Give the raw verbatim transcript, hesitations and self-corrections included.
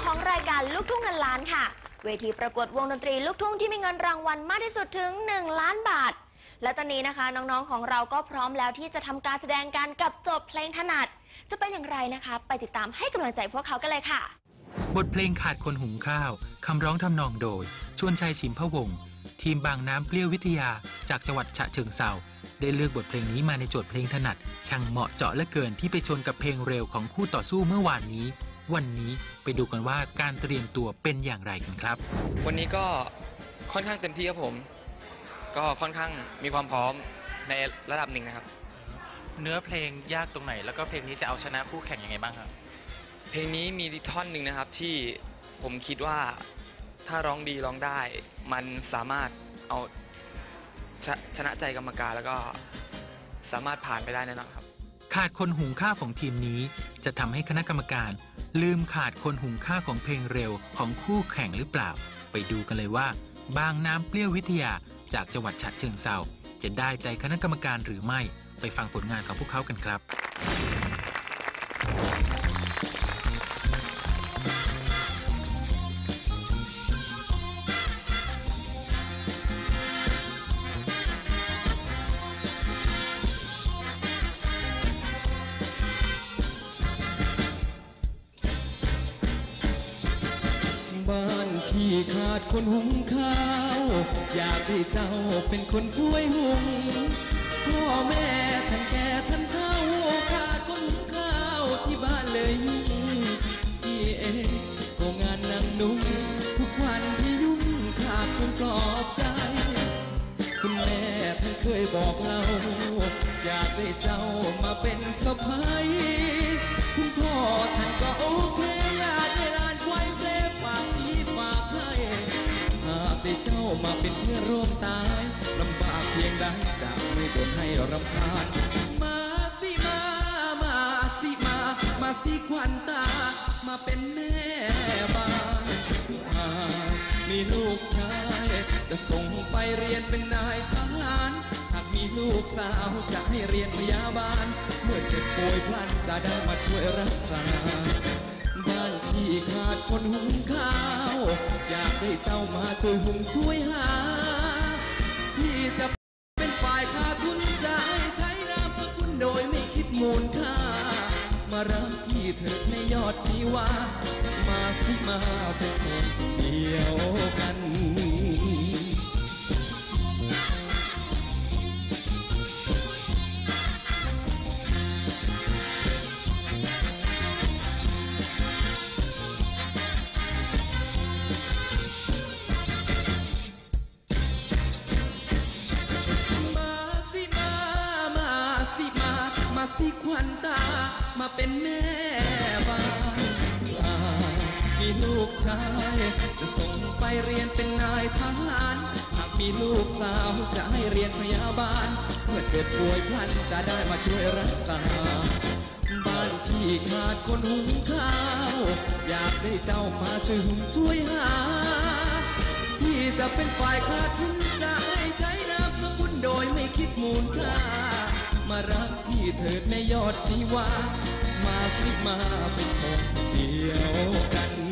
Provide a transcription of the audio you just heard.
ของรายการลูกทุ่งเงินล้านค่ะเวทีประกวดวงดนตรีลูกทุ่งที่มีเงินรางวัลมากที่สุดถึงหนึ่งล้านบาทและตอนนี้นะคะน้องๆของเราก็พร้อมแล้วที่จะทำการแสดงกันกับจบเพลงถนัดจะเป็นอย่างไรนะคะไปติดตามให้กำลังใจพวกเขากันเลยค่ะบทเพลงขาดคนหุงข้าวคำร้องทำนองโดยชวนชัยชิมพะวงศ์ทีมบางน้ำเปรี้ยววิทยาจากจังหวัดฉะเชิงเทราได้เลือกบทเพลงนี้มาในโจทย์เพลงถนัดช่างเหมาะเจาะเหลือเกินที่ไปชนกับเพลงเร็วของคู่ต่อสู้เมื่อวานนี้วันนี้ไปดูกันว่าการเตรียมตัวเป็นอย่างไรกันครับวันนี้ก็ค่อนข้างเต็มที่ครับผมก็ค่อนข้างมีความพร้อมในระดับหนึ่งนะครับเนื้อเพลงยากตรงไหนแล้วก็เพลงนี้จะเอาชนะคู่แข่งยังไงบ้างครับเพลงนี้มีท่อนหนึ่งนะครับที่ผมคิดว่าถ้าร้องดีร้องได้มันสามารถเอาชชนะใจกรรมการแล้วก็สามารถผ่านไปได้แน่นอนครับขาดคนหุงข้าวของทีมนี้จะทำให้คณะกรรมการลืมขาดคนหุงข้าวของเพลงเร็วของคู่แข่งหรือเปล่าไปดูกันเลยว่าบางน้ำเปรี้ยววิทยาจากจังหวัดฉะเชิงเทราจะได้ใจคณะกรรมการหรือไม่ไปฟังผลงานของพวกเขากันครับบ้านที่ขาดคนหุงข้าวอยากให้เจ้าเป็นคนช่วยหุงพ่อแม่ท่านแก่ท่านเฒ่าขาดคนหุงข้าวที่บ้านเลยพี่เองก็งานนั่งนุ่งทุกวันที่ยุ่งขาดคนปลอบใจคุณแม่ท่านเคยบอกเราอยากให้เจ้ามาเป็นสะใภ้คุณพ่อท่านก็โอเคอยากให้หลานไว้เปลฝากพี่ฝากให้หากได้เจ้ามาเป็นเพื่อนร่วมตายลำบากเพียงใดจะไม่บ่นให้รำคาญมาสิมามาสิมามาสิควันตามาเป็นแม่บ้านมีลูกชายจะส่งไปเรียนเป็นนายทหารหากมีลูกสาวจะให้เรียนพยาบาลเมื่อเจ็บป่วยพลันจะได้มาช่วยรักษาบ้านที่ขาดคนหุงข้าวอยากให้เจ้ามาช่วยหุงช่วยหาพี่จะเป็นฝ่ายขาดทุนจะให้ใช้นามสกุลโดยไม่คิดมูลค่ามารักพี่เถิดในยอดชีวามาสิมาเป็นคนเดียวกันสิควันตามาเป็นแม่บ้านมีลูกชายจะส่งไปเรียนเป็นนายทหารหากมีลูกสาวจะให้เรียนพยาบาลเมื่อเจ็บป่วยพลันจะได้มาช่วยรักษาบ้านที่ขาดคนหุงข้าวอยากได้เจ้ามาช่วยหุงช่วยหาพี่จะเป็นฝ่ายขาดทุนจะให้ใช้นามสกุลโดยไม่คิดมูลค่ามารักพี่เถิดในยอดชีวามาสิมาเป็นคนเดียวกัน